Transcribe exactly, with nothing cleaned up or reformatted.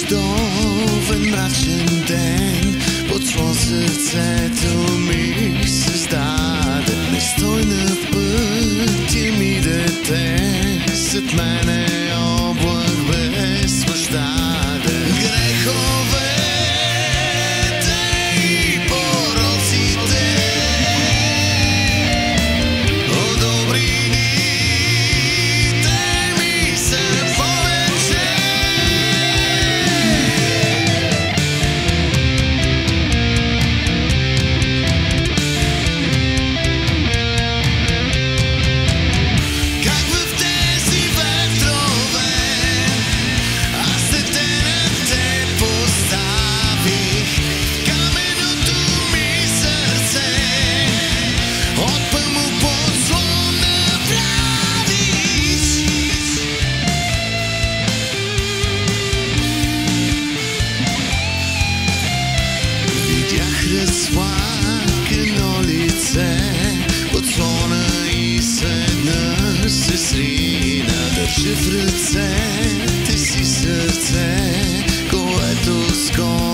нощовен мрачен ден, почва сърцето ми създаде. Не стой на пътя ми, дете, след мене облак без пощада. Греховете и пороците, о добрините ми са повече. Как в тези ветрове аз се на те поставих, каменното ми сърце от памук подслон направиш. Видях разплакано лице, подслона и седнъж се срина. Държа в ръцете си сърце, което скоро